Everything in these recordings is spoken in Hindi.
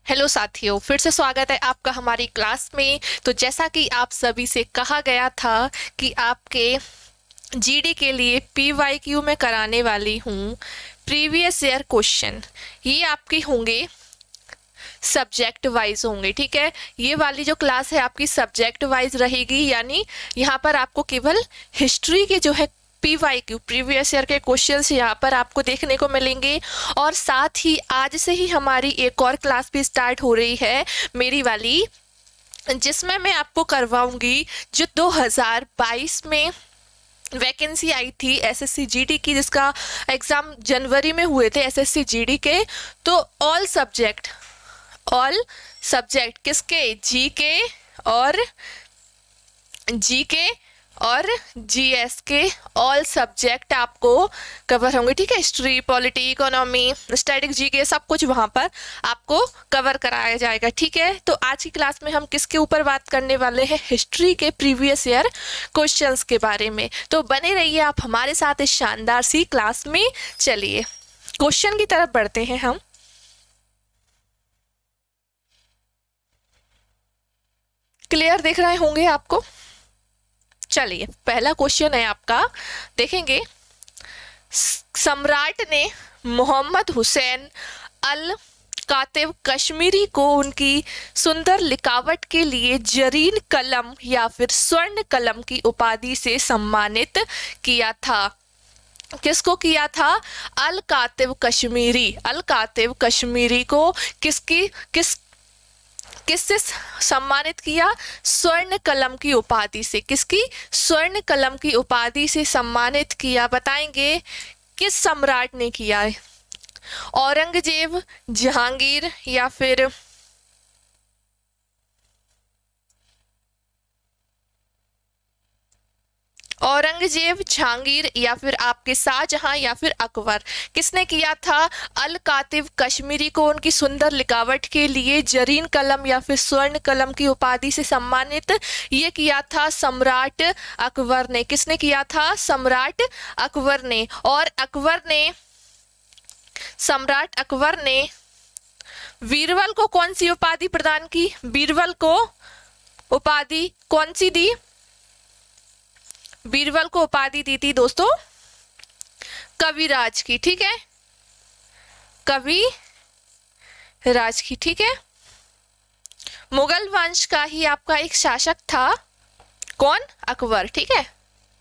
हेलो साथियों, फिर से स्वागत है आपका हमारी क्लास में। तो जैसा कि आप सभी से कहा गया था कि आपके जीडी के लिए पीवाईक्यू में कराने वाली हूँ प्रीवियस ईयर क्वेश्चन। ये आपके होंगे सब्जेक्ट वाइज होंगे, ठीक है। ये वाली जो क्लास है आपकी सब्जेक्ट वाइज रहेगी, यानी यहाँ पर आपको केवल हिस्ट्री के जो है पीवाईक्यू प्रीवियस ईयर के क्वेश्चंस यहाँ पर आपको देखने को मिलेंगे। और साथ ही आज से ही हमारी एक और क्लास भी स्टार्ट हो रही है मेरी वाली, जिसमें मैं आपको करवाऊंगी जो 2022 में वैकेंसी आई थी एसएससी जीडी की, जिसका एग्ज़ाम जनवरी में हुए थे एसएससी जीडी के। तो ऑल सब्जेक्ट किसके, जीके और जीएस के ऑल सब्जेक्ट आपको कवर होंगे, ठीक है। History, polity, economy, static, GK सब कुछ वहाँ पर आपको कवर कराया जाएगा, ठीक है। तो आज की क्लास में हम किसके ऊपर बात करने वाले हैं, हिस्ट्री के प्रीवियस ईयर क्वेश्चंस के बारे में। तो बने रहिए आप हमारे साथ इस शानदार सी क्लास में। चलिए क्वेश्चन की तरफ बढ़ते हैं हम। क्लियर दिख रहे होंगे आपको। चलिए पहला क्वेश्चन है आपका, देखेंगे। सम्राट ने मोहम्मद हुसैन अल कातिब कश्मीरी को उनकी सुंदर लिखावट के लिए जरीन कलम या फिर स्वर्ण कलम की उपाधि से सम्मानित किया था। किसको किया था? अल कातिब कश्मीरी को किससे सम्मानित किया? स्वर्ण कलम की उपाधि से। किसकी? स्वर्ण कलम की उपाधि से सम्मानित किया। बताएंगे किस सम्राट ने किया है? औरंगजेब, जहांगीर या फिर आपके शाहजहां या फिर अकबर। किसने किया था? अल कातिब कश्मीरी को उनकी सुंदर लिखावट के लिए जरीन कलम या फिर स्वर्ण कलम की उपाधि से सम्मानित ये किया था सम्राट अकबर ने। किसने किया था? सम्राट अकबर ने। और सम्राट अकबर ने बीरबल को कौन सी उपाधि प्रदान की? बीरबल को उपाधि कौन सी दी? बीरबल को उपाधि दी थी दोस्तों कविराज की, ठीक है। कविराज की, ठीक है। मुगल वंश का ही आपका एक शासक था, कौन? अकबर, ठीक है।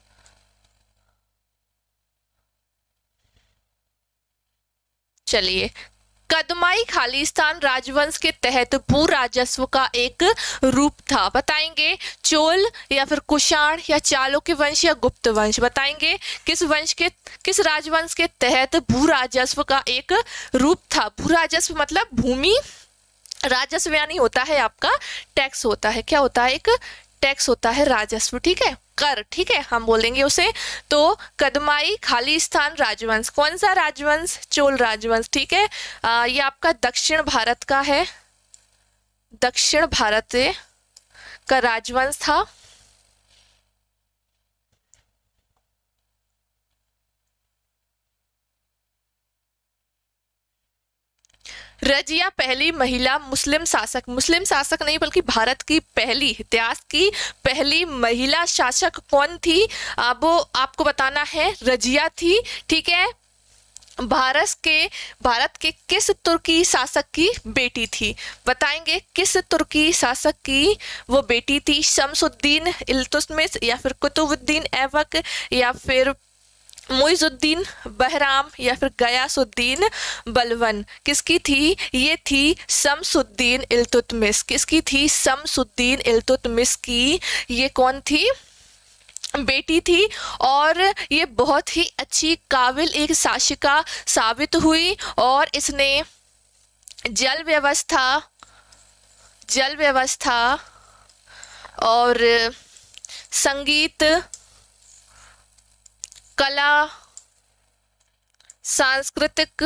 चलिए, कदमाई खालिस्तान राजवंश के तहत भू राजस्व का एक रूप था। बताएंगे चोल या फिर कुषाण या चालुक्य वंश या गुप्त वंश। बताएंगे किस राजवंश के तहत भू राजस्व का एक रूप था। भू राजस्व मतलब भूमि राजस्व, यानी होता है आपका टैक्स होता है। क्या होता है? एक टैक्स होता है, राजस्व, ठीक है, कर, ठीक है, हम बोलेंगे उसे। तो कदमाई खालिस्तान राजवंश, कौन सा राजवंश? चोल राजवंश, ठीक है। ये आपका दक्षिण भारत का है, दक्षिण भारत का राजवंश था। रजिया पहली महिला मुस्लिम शासक नहीं बल्कि भारत की पहली, इतिहास की पहली महिला शासक कौन थी? वो आपको बताना है, रजिया थी, ठीक है। भारत के किस तुर्की शासक की बेटी थी? बताएंगे किस तुर्की शासक की वो बेटी थी? शमसुद्दीन इल्तुतमिश या फिर कुतुबुद्दीन ऐबक या फिर मुइजुद्दीन बहराम या फिर गयासुद्दीन बलबन। किसकी थी? ये थी शमसुद्दीन इल्तुतमिश। किसकी थी? शमसुद्दीन इल्तुतमिश की ये कौन थी? बेटी थी। और ये बहुत ही अच्छी काबिल एक शासिका साबित हुई और इसने जल व्यवस्था और संगीत, कला, सांस्कृतिक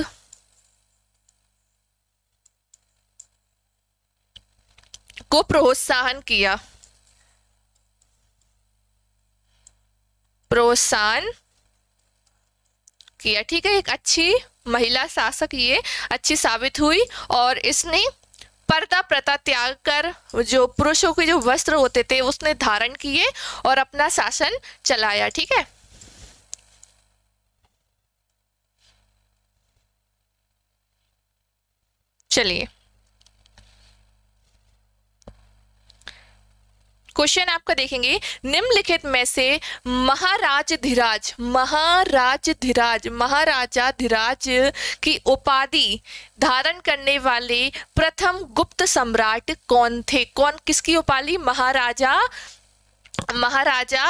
को प्रोत्साहन किया। ठीक है। एक अच्छी महिला शासक ये अच्छी साबित हुई और इसने पर्दा प्रथा त्याग कर जो पुरुषों के जो वस्त्र होते थे उसने धारण किए और अपना शासन चलाया। ठीक है, चलिए क्वेश्चन आपका देखेंगे, निम्नलिखित में से महाराजा धीराज की उपाधि धारण करने वाले प्रथम गुप्त सम्राट कौन थे? कौन किसकी उपाधि? महाराजा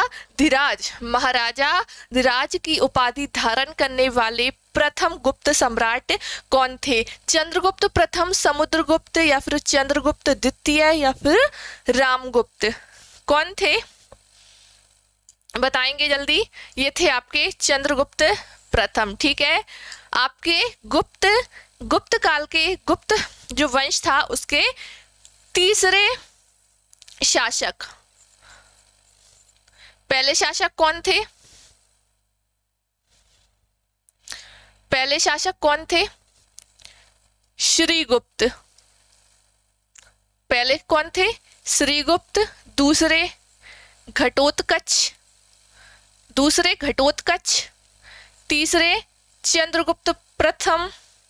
धीराज की उपाधि धारण करने वाले प्रथम गुप्त सम्राट कौन थे? चंद्रगुप्त प्रथम, समुद्रगुप्त, या फिर चंद्रगुप्त द्वितीय, या फिर रामगुप्त? कौन थे बताएंगे जल्दी? ये थे आपके चंद्रगुप्त प्रथम। ठीक है, आपके गुप्त काल के गुप्त जो वंश था उसके तीसरे शासक, पहले शासक कौन थे? पहले शासक कौन थे? श्रीगुप्त। पहले कौन थे? श्रीगुप्त। दूसरे घटोत्कच, तीसरे चंद्रगुप्त प्रथम,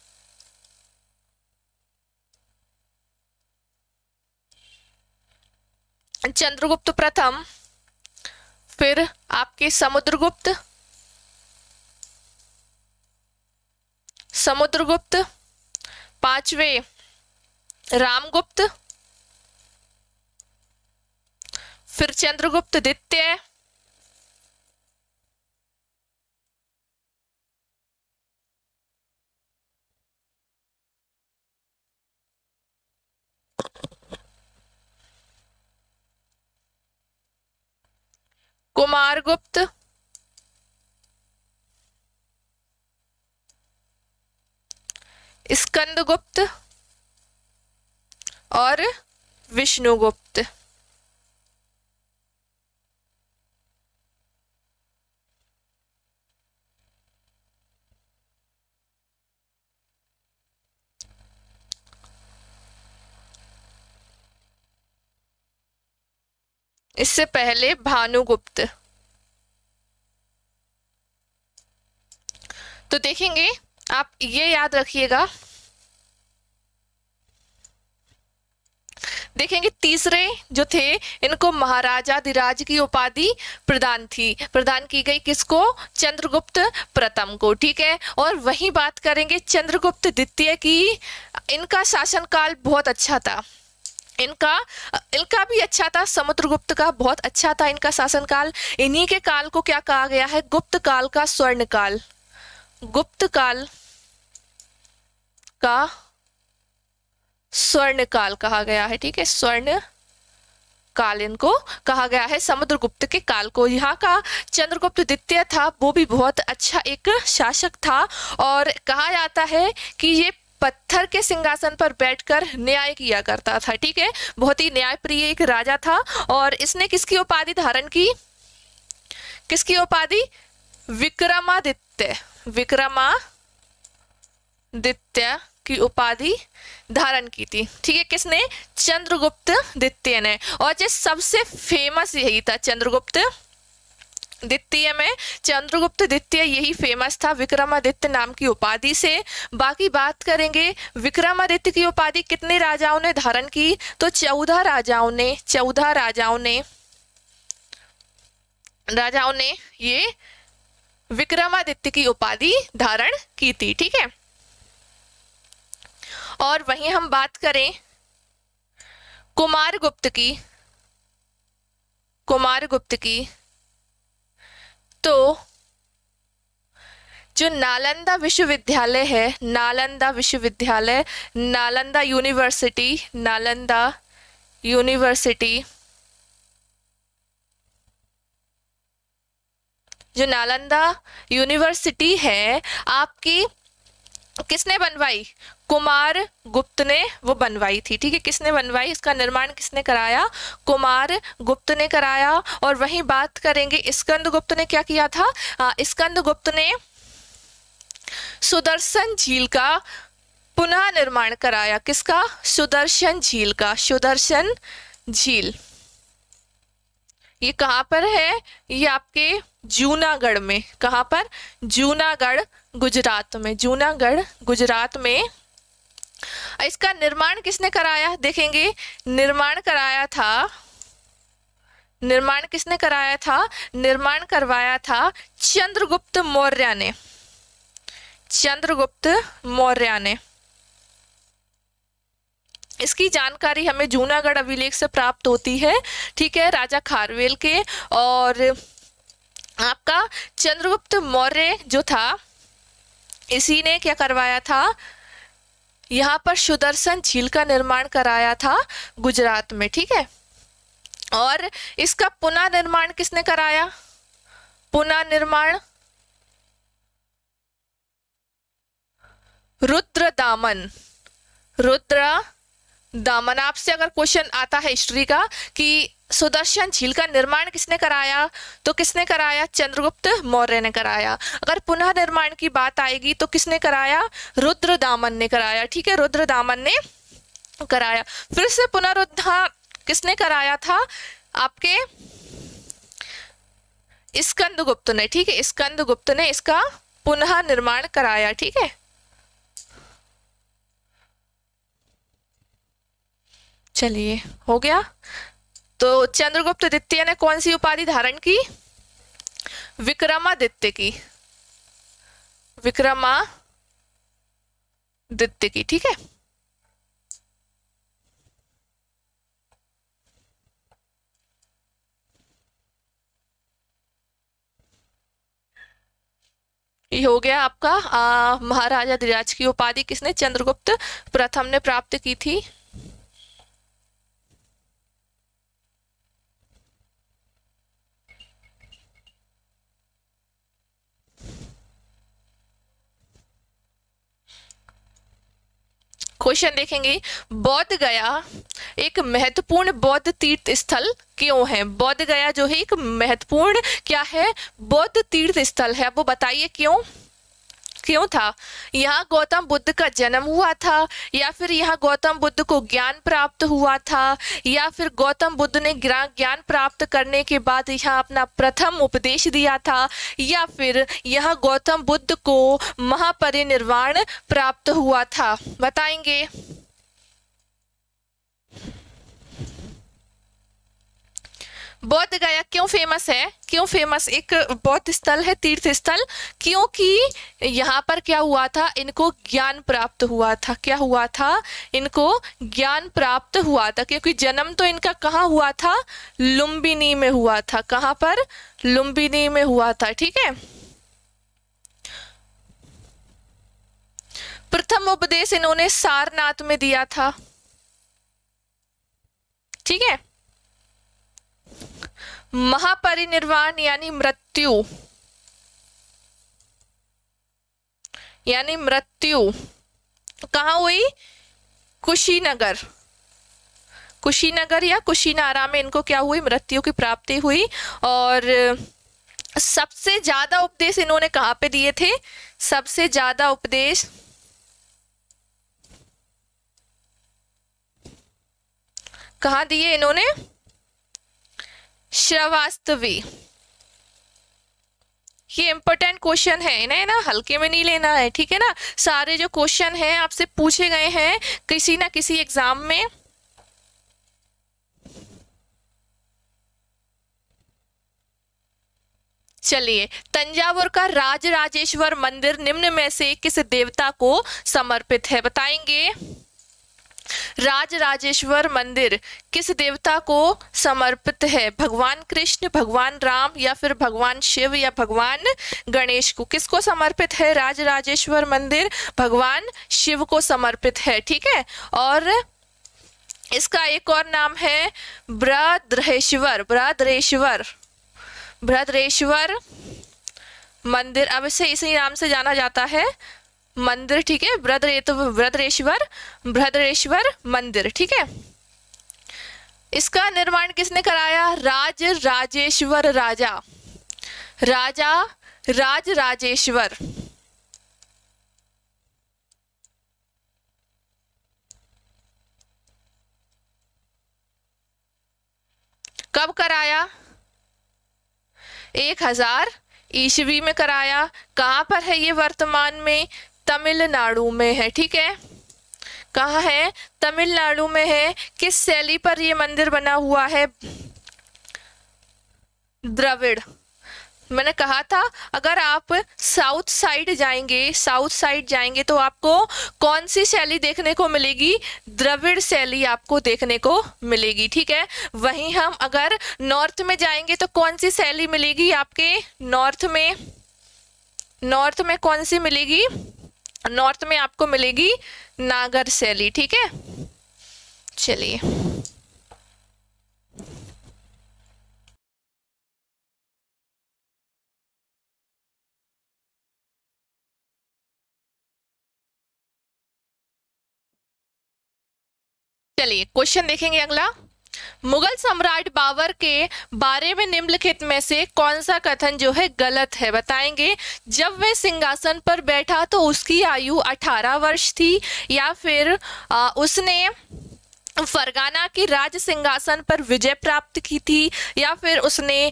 फिर आपके समुद्रगुप्त, पांचवे रामगुप्त, फिर चंद्रगुप्त द्वितीय, कुमारगुप्त, स्कंदगुप्त और विष्णुगुप्त। इससे पहले भानुगुप्त। तो देखेंगे, आप ये याद रखिएगा, देखेंगे तीसरे जो थे इनको महाराजा धीराज की उपाधि प्रदान की गई। किसको? चंद्रगुप्त प्रथम को। ठीक है, और वही बात करेंगे चंद्रगुप्त द्वितीय की। इनका शासनकाल बहुत अच्छा था, इनका भी अच्छा था, समुद्रगुप्त का बहुत अच्छा था इनका शासनकाल। इन्हीं के काल को क्या कहा गया है? गुप्त काल का स्वर्ण काल। गुप्त काल का स्वर्ण काल कहा गया है। ठीक है, स्वर्ण काल इनको कहा गया है, समुद्रगुप्त के काल को। यहाँ का चंद्रगुप्त द्वितीय था वो भी बहुत अच्छा एक शासक था, और कहा जाता है कि ये पत्थर के सिंहासन पर बैठकर न्याय किया करता था। ठीक है, बहुत ही न्यायप्रिय एक राजा था। और इसने किसकी उपाधि धारण की? किसकी उपाधि? विक्रमादित्य की उपाधि धारण की थी। ठीक है, किसने? चंद्रगुप्त द्वितीय ने। और जो सबसे फेमस यही था चंद्रगुप्त द्वितीय में, चंद्रगुप्त द्वितीय यही फेमस था विक्रमादित्य नाम की उपाधि से। बाकी बात करेंगे विक्रमादित्य की उपाधि कितने राजाओं ने धारण की? तो 14 राजाओं ने ये विक्रमादित्य की उपाधि धारण की थी। ठीक है, और वहीं हम बात करें कुमारगुप्त की, तो जो नालंदा विश्वविद्यालय है, नालंदा यूनिवर्सिटी, जो नालंदा यूनिवर्सिटी है आपकी, किसने बनवाई? कुमारगुप्त ने वो बनवाई थी। ठीक है, किसने बनवाई? इसका निर्माण किसने कराया? कुमारगुप्त ने कराया। और वहीं बात करेंगे स्कंदगुप्त ने क्या किया था? स्कंदगुप्त ने सुदर्शन झील का पुनः निर्माण कराया। किसका? सुदर्शन झील का। सुदर्शन झील ये कहाँ पर है? ये आपके जूनागढ़ में। कहाँ पर? जूनागढ़ गुजरात में। जूनागढ़ गुजरात में। इसका निर्माण किसने कराया? देखेंगे, निर्माण कराया था, निर्माण किसने कराया था? निर्माण करवाया था चंद्रगुप्त मौर्य ने। चंद्रगुप्त मौर्य ने। इसकी जानकारी हमें जूनागढ़ अभिलेख से प्राप्त होती है, ठीक है, राजा खारवेल के। और आपका चंद्रगुप्त मौर्य जो था, इसी ने क्या करवाया था? यहाँ पर सुदर्शन झील का निर्माण कराया था गुजरात में, ठीक है। और इसका पुनः निर्माण किसने कराया? पुनः निर्माण रुद्रदामन। रुद्रदामन। आपसे अगर क्वेश्चन आता है हिस्ट्री का कि सुदर्शन झील का निर्माण किसने कराया, तो किसने कराया? चंद्रगुप्त मौर्य ने कराया। अगर पुनः निर्माण की बात आएगी तो किसने कराया? रुद्रदामन ने कराया, ठीक है, रुद्रदामन ने कराया। फिर से पुनरुद्धार किसने कराया था? आपके स्कंदगुप्त ने, ठीक है, स्कंदगुप्त ने इसका पुनः निर्माण कराया, ठीक है। चलिए, हो गया। तो चंद्रगुप्त द्वितीय ने कौन सी उपाधि धारण की? विक्रमादित्य की। विक्रमादित्य की, ठीक है। ये हो गया आपका महाराजा धीराज की उपाधि किसने? चंद्रगुप्त प्रथम ने प्राप्त की थी। क्वेश्चन देखेंगे, बौद्ध गया एक महत्वपूर्ण बौद्ध तीर्थ स्थल क्यों है? बौद्ध गया जो है एक महत्वपूर्ण क्या है? बौद्ध तीर्थ स्थल है। वो बताइए क्यों? क्यों था? यहाँ गौतम बुद्ध का जन्म हुआ था, या फिर यहाँ गौतम बुद्ध को ज्ञान प्राप्त हुआ था, या फिर गौतम बुद्ध ने ज्ञान प्राप्त करने के बाद यहाँ अपना प्रथम उपदेश दिया था, या फिर यहाँ गौतम बुद्ध को महापरिनिर्वाण प्राप्त हुआ था? बताएंगे। बौद्ध गया क्यों फेमस है? क्यों फेमस एक बौद्ध स्थल है, तीर्थ स्थल? क्योंकि यहाँ पर क्या हुआ था? इनको ज्ञान प्राप्त हुआ था। क्या हुआ था? इनको ज्ञान प्राप्त हुआ था, क्योंकि जन्म तो इनका कहाँ हुआ था? लुम्बिनी में हुआ था। कहाँ पर? लुम्बिनी में हुआ था, ठीक है। प्रथम उपदेश इन्होंने सारनाथ में दिया था, ठीक है। महापरिनिर्वाण यानी मृत्यु, कहाँ हुई? कुशीनगर। कुशीनगर या कुशीनारा में इनको क्या हुई? मृत्यु की प्राप्ति हुई। और सबसे ज्यादा उपदेश इन्होंने कहाँ पे दिए थे? सबसे ज्यादा उपदेश कहाँ दिए इन्होंने? श्रवास्तवी। ये इंपॉर्टेंट क्वेश्चन है, इन्हें ना हल्के में नहीं लेना है, ठीक है ना। सारे जो क्वेश्चन हैं आपसे पूछे गए हैं किसी ना किसी एग्जाम में। चलिए, तंजावुर का राजराजेश्वर मंदिर निम्न में से किस देवता को समर्पित है? बताएंगे। राजराजेश्वर मंदिर किस देवता को समर्पित है? भगवान कृष्ण, भगवान राम, या फिर भगवान शिव, या भगवान गणेश को? किसको समर्पित है राजराजेश्वर मंदिर? भगवान शिव को समर्पित है, ठीक है। और इसका एक और नाम है बृहद्रेश्वर। बृहद्रेश्वर मंदिर, अब इसे इसी नाम से जाना जाता है मंदिर, ठीक है। बृहद्रेश्वर मंदिर, ठीक है। इसका निर्माण किसने कराया? राजराजेश्वर राजराजेश्वर। कब कराया? 1000 ईस्वी में कराया। कहाँ पर है ये वर्तमान में? तमिलनाडु में है। ठीक है, कहाँ है? तमिलनाडु में है। किस शैली पर ये मंदिर बना हुआ है? द्रविड़। मैंने कहा था अगर आप साउथ साइड जाएंगे तो आपको कौन सी शैली देखने को मिलेगी? द्रविड़ शैली आपको देखने को मिलेगी। ठीक है, वहीं हम अगर नॉर्थ में जाएंगे तो कौन सी शैली मिलेगी आपके नॉर्थ में कौन सी मिलेगी? नॉर्थ में आपको मिलेगी नागर शैली। ठीक है, चलिए क्वेश्चन देखेंगे अगला। मुगल सम्राट बाबर के बारे में निम्नलिखित में से कौन सा कथन जो है गलत है? बताएंगे। जब वह सिंहासन पर बैठा तो उसकी आयु 18 वर्ष थी, या फिर उसने फरगाना की राज सिंहासन पर विजय प्राप्त की थी, या फिर उसने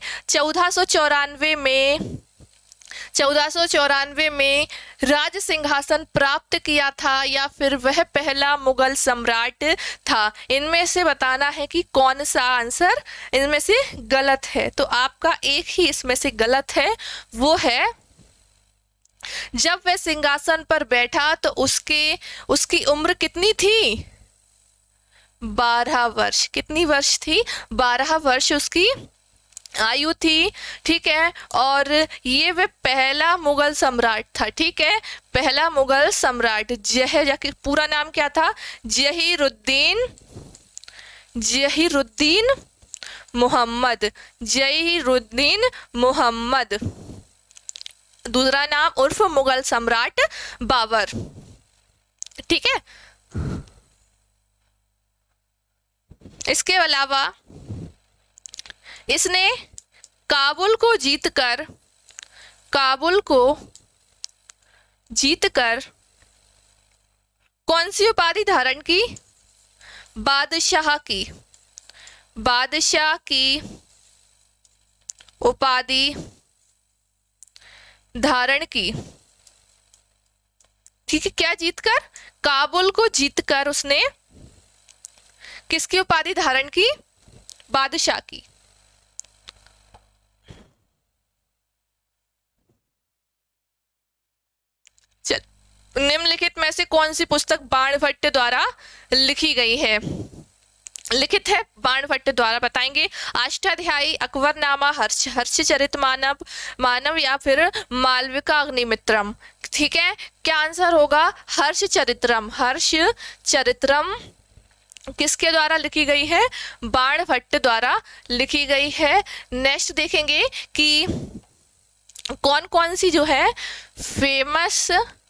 1494 में राज सिंहासन प्राप्त किया था, या फिर वह पहला मुगल सम्राट था। इनमें से बताना है कि कौन सा आंसर इनमें से गलत है। तो आपका एक ही इसमें से गलत है, वो है जब वह सिंहासन पर बैठा तो उसकी उम्र कितनी थी? 12 वर्ष। कितनी वर्ष थी? 12 वर्ष उसकी आयु थी। ठीक है, और ये वह पहला मुगल सम्राट था। ठीक है, पहला मुगल सम्राट पूरा नाम क्या था? जहीरुद्दीन मोहम्मद। दूसरा नाम उर्फ मुगल सम्राट बाबर। ठीक है, इसके अलावा इसने काबुल को जीतकर कौन सी उपाधि धारण की? बादशाह की उपाधि धारण की। ठीक है, क्या जीतकर? काबुल को जीतकर उसने किसकी उपाधि धारण की? बादशाह की। निम्नलिखित में से कौन सी पुस्तक बाणभट्ट द्वारा लिखी गई है? लिखित है बाणभट्ट द्वारा। बताएंगे। अष्टाध्यायी, अकबरनामा, हर्षचरित मानव या फिर मालविका अग्निमित्रम। ठीक है, क्या आंसर होगा? हर्षचरित्रम किसके द्वारा लिखी गई है? बाणभट्ट द्वारा लिखी गई है। नेक्स्ट देखेंगे कि कौन कौन सी जो है फेमस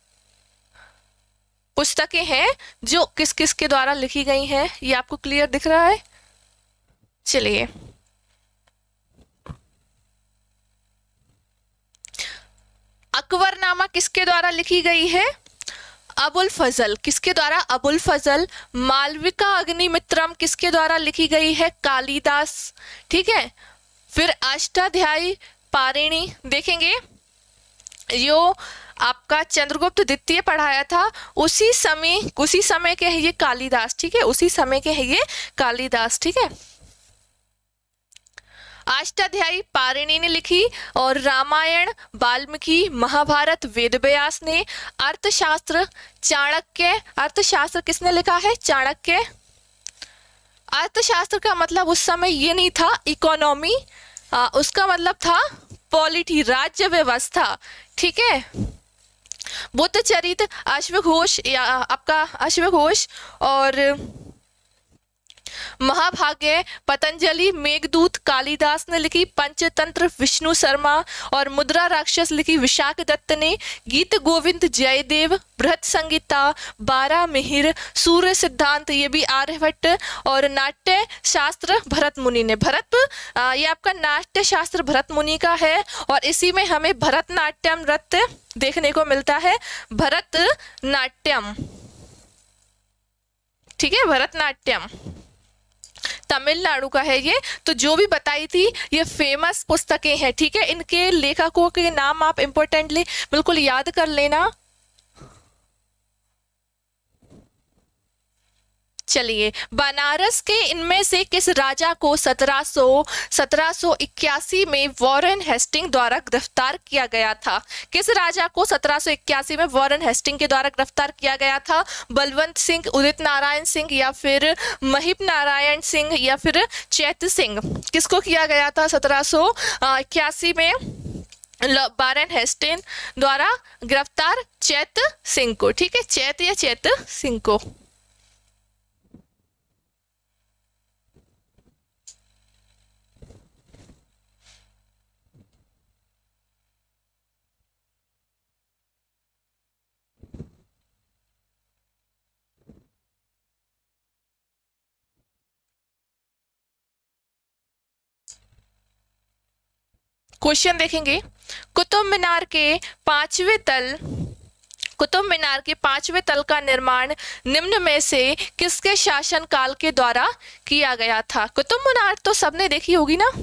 पुस्तकें हैं जो किस किस के द्वारा लिखी गई हैं। ये आपको क्लियर दिख रहा है? चलिए, अकबरनामा किसके द्वारा लिखी गई है? अबुल फजल। किसके द्वारा? अबुल फजल। मालविका अग्निमित्रम किसके द्वारा लिखी गई है? कालिदास। ठीक है, फिर अष्टाध्यायी पारिणी देखेंगे, जो आपका चंद्रगुप्त द्वितीय पढ़ाया था, उसी समय के है ये कालिदास। ठीक है, उसी समय के है ये कालिदास। ठीक है, अष्टाध्यायी पारिणी ने लिखी, और रामायण वाल्मीकि, महाभारत वेदव्यास ने, अर्थशास्त्र किसने लिखा है? चाणक्य। अर्थशास्त्र का मतलब उस समय ये नहीं था इकोनॉमी, उसका मतलब था पॉलिटी, राज्य व्यवस्था। ठीक है, बुद्ध चरित, अश्वघोष या आपका अश्वघोष, और महाभाग्य पतंजलि, मेघदूत कालिदास ने लिखी, पंचतंत्र विष्णु शर्मा, और मुद्रा राक्षस लिखी विशाख दत्त ने, गीत गोविंद जयदेव, बृहत संगीता 12 मिहिर, सूर्य सिद्धांत ये भी आर्यभट्ट, और नाट्य शास्त्र भरत मुनि ने। ये आपका नाट्य शास्त्र भरत मुनि का है, और इसी में हमें भरतनाट्यम नृत्य देखने को मिलता है। भरतनाट्यम, ठीक है, भरतनाट्यम। तमिलनाडु का है ये। तो जो भी बताई थी ये फेमस पुस्तकें हैं, ठीक है। इनके लेखकों के नाम आप इंपॉर्टेंटली बिल्कुल याद कर लेना। चलिए, बनारस के इनमें से किस राजा को 1781 में वॉरेन हेस्टिंग द्वारा गिरफ्तार किया गया था? किस राजा को 1781 में वॉरेन हेस्टिंग के द्वारा गिरफ्तार किया गया था? बलवंत सिंह, उदित नारायण सिंह, या फिर महिप नारायण सिंह, या फिर चैत सिंह? किसको किया गया था 1781 में वॉरेन हेस्टिंग द्वारा गिरफ्तार? चैत सिंह को, ठीक है, चैत या चैत सिंह को। क्वेश्चन देखेंगे, कुतुब मीनार के पांचवें तल का निर्माण निम्न में से किसके शासनकाल के द्वारा किया गया था? कुतुब मीनार तो सबने देखी होगी ना।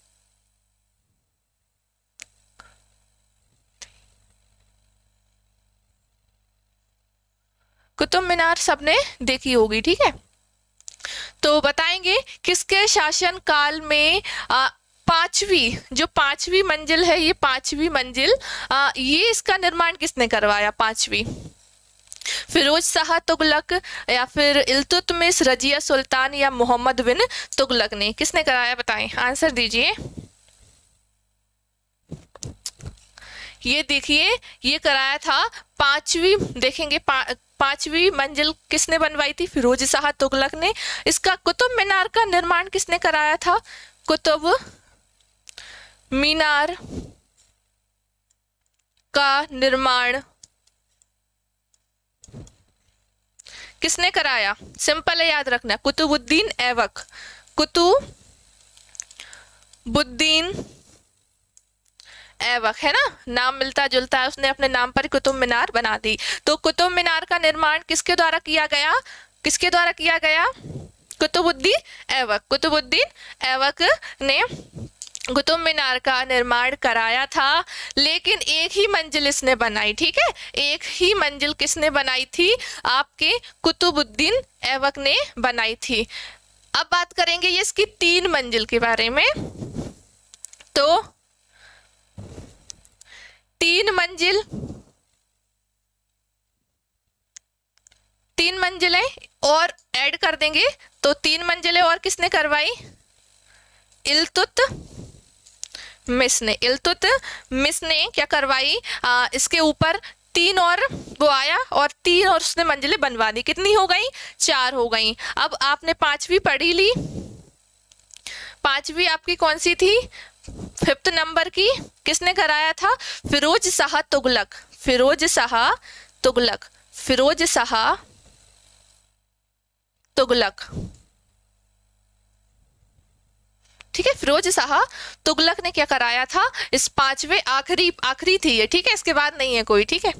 कुतुब मीनार सबने देखी होगी, ठीक है। तो बताएंगे किसके शासनकाल में जो पांचवी मंजिल है, ये पांचवी मंजिल ये इसका निर्माण किसने करवाया? पांचवी, फिरोज शाह तुगलक, या फिर इल्तुतमिश, रजिया सुल्तान, या मोहम्मद बिन तुगलक ने? किसने कराया बताएं, आंसर दीजिए। ये देखिए, ये कराया था पांचवी। देखेंगे पांचवी मंजिल किसने बनवाई थी? फिरोज शाह तुगलक ने। इसका कुतुब मीनार का निर्माण किसने कराया था? कुतुब मीनार का निर्माण किसने कराया? सिंपल है, याद रखना, कुतुबुद्दीन ऐबक। कुतुबुद्दीन ऐबक है ना, नाम मिलता जुलता है, उसने अपने नाम पर कुतुब मीनार बना दी। तो कुतुब मीनार का निर्माण किसके द्वारा किया गया? किसके द्वारा किया गया? कुतुबुद्दीन ऐबक। कुतुबुद्दीन ऐबक ने कुतुब मीनार का निर्माण कराया था, लेकिन एक ही मंजिल इसने बनाई, ठीक है। एक ही मंजिल किसने बनाई थी? आपके कुतुबुद्दीन ऐबक ने बनाई थी। अब बात करेंगे ये इसकी 3 मंजिल के बारे में। तो 3 मंजिलें और ऐड कर देंगे, तो 3 मंजिलें और किसने करवाई? इल्तुतमिश ने क्या करवाई? इसके ऊपर 3 और वो आया, और 3 और उसने मंजिलें बनवा दी। कितनी हो गई? 4 हो गई। अब आपने 5वीं पढ़ी ली। 5वीं आपकी कौन सी थी? 5th नंबर की। किसने कराया था? फिरोज शाह तुगलक। फिरोज शाह तुगलक, ठीक है। फिरोज शाह तुगलक ने क्या कराया था? इस 5वें आखिरी थी ये, ठीक है, इसके बाद नहीं है कोई, ठीक है।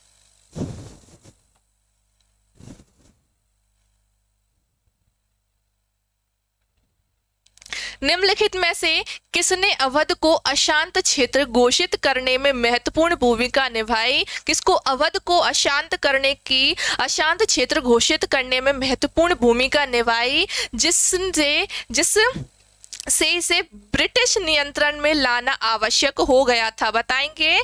निम्नलिखित में से किसने अवध को अशांत क्षेत्र घोषित करने में महत्वपूर्ण भूमिका निभाई? किसको अवध को अशांत क्षेत्र घोषित करने में महत्वपूर्ण भूमिका निभाई, जिससे इसे ब्रिटिश नियंत्रण में लाना आवश्यक हो गया था? बताएंगे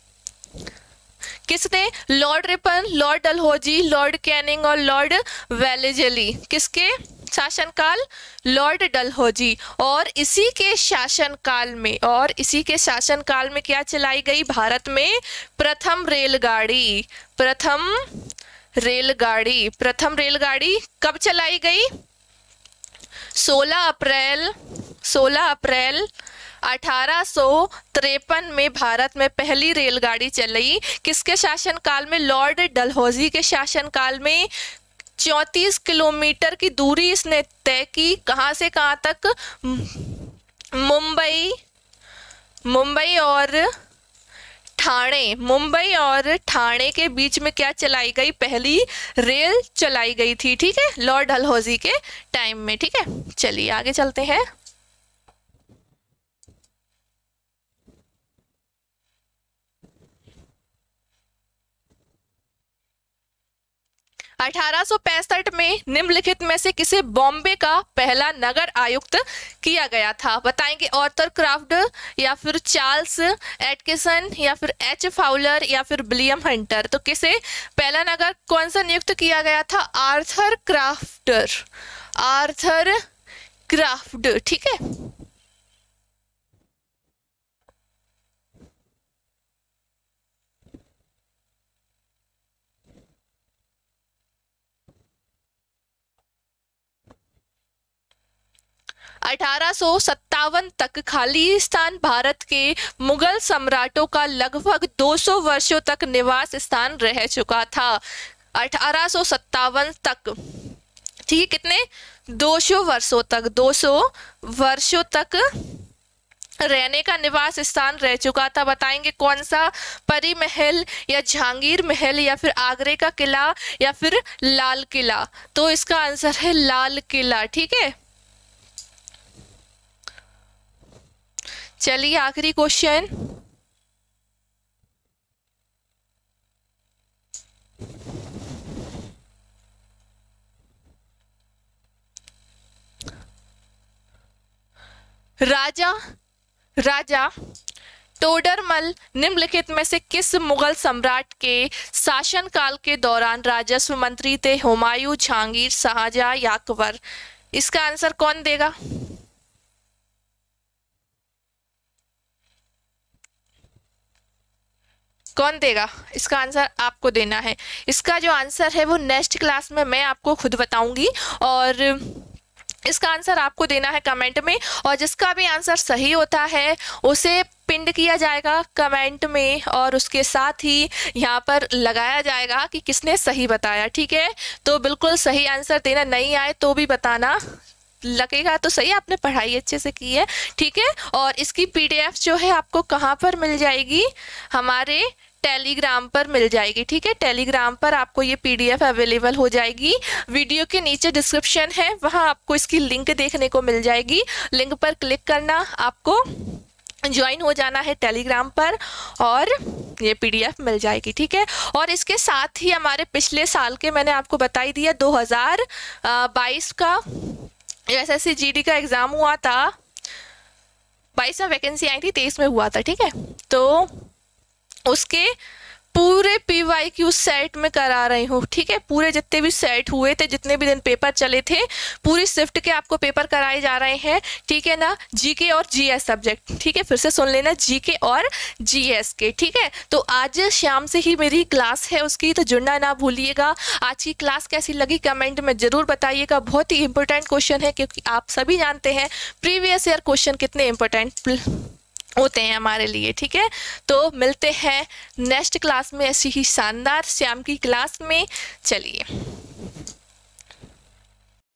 किसने? Lord Ripon, Lord Dalhousie, Lord Canning और लॉर्ड वेलेस्ली। किसके शासनकाल? Lord Dalhousie. और इसी के शासनकाल में क्या चलाई गई भारत में? प्रथम रेलगाड़ी कब चलाई गई? 16 अप्रैल 1853 में भारत में पहली रेलगाड़ी चली। किसके शासनकाल में? लॉर्ड डलहौजी के शासनकाल में। 34 किलोमीटर की दूरी इसने तय की। कहां से कहां तक? मुंबई और ठाणे, मुंबई और ठाणे के बीच में क्या चलाई गई, पहली रेल चलाई गई थी, ठीक है, लॉर्ड डलहौजी के टाइम में, ठीक है। चलिए आगे चलते हैं। 1865 में निम्नलिखित में से किसे बॉम्बे का पहला नगर आयुक्त किया गया था, बताएंगे आर्थर क्राफ्ट या फिर चार्ल्स एटकिंसन या फिर एच फाउलर या फिर विलियम हंटर। तो किसे पहला नगर कौन सा नियुक्त किया गया था, आर्थर क्राफ्ट, ठीक है। 1857 तक खालिस्तान भारत के मुगल सम्राटों का लगभग 200 वर्षों तक निवास स्थान रह चुका था। 1857 तक, ठीक है, कितने 200 वर्षों तक रहने का निवास स्थान रह चुका था। बताएंगे कौन सा, परी महल या जहांगीर महल या फिर आगरे का किला या फिर लाल किला। तो इसका आंसर है लाल किला, ठीक है। चलिए आखिरी क्वेश्चन, राजा टोडरमल निम्नलिखित में से किस मुगल सम्राट के शासनकाल के दौरान राजस्व मंत्री थे, हुमायूं, जहांगीर, शाहजहां या अकबर। इसका आंसर कौन देगा, कौन देगा, इसका आंसर आपको देना है। इसका जो आंसर है वो नेक्स्ट क्लास में मैं आपको खुद बताऊंगी और इसका आंसर आपको देना है कमेंट में, और जिसका भी आंसर सही होता है उसे पिंड किया जाएगा कमेंट में और उसके साथ ही यहाँ पर लगाया जाएगा कि किसने सही बताया, ठीक है। तो बिल्कुल सही आंसर देना, नहीं आए तो भी बताना, लगेगा तो सही आपने पढ़ाई अच्छे से की है, ठीक है। और इसकी पीडीएफ जो है आपको कहाँ पर मिल जाएगी, हमारे टेलीग्राम पर मिल जाएगी, ठीक है। टेलीग्राम पर आपको ये पीडीएफ अवेलेबल हो जाएगी, वीडियो के नीचे डिस्क्रिप्शन है, वहाँ आपको इसकी लिंक देखने को मिल जाएगी। लिंक पर क्लिक करना, आपको ज्वाइन हो जाना है टेलीग्राम पर और ये पीडीएफ मिल जाएगी, ठीक है। और इसके साथ ही हमारे पिछले साल के मैंने आपको बता ही दिया 2022 का एसएससी जीडी का एग्जाम हुआ था, 22 में वैकेंसी आई थी, 23 में हुआ था, ठीक है। तो उसके पूरे पीवाईक्यू सेट में करा रही हूँ, ठीक है। पूरे जितने भी सेट हुए थे, जितने भी दिन पेपर चले थे, पूरी शिफ्ट के आपको पेपर कराए जा रहे हैं, ठीक है ना। जीके और जीएस सब्जेक्ट, ठीक है, फिर से सुन लेना, जीके और जीएस के, ठीक है। तो आज शाम से ही मेरी क्लास है उसकी, तो जुड़ना ना भूलिएगा। आज की क्लास कैसी लगी कमेंट में जरूर बताइएगा, बहुत ही इंपॉर्टेंट क्वेश्चन है, क्योंकि आप सभी जानते हैं प्रीवियस ईयर क्वेश्चन कितने इंपॉर्टेंट होते हैं हमारे लिए, ठीक है। तो मिलते हैं नेक्स्ट क्लास में ऐसी ही शानदार शाम की क्लास में, चलिए।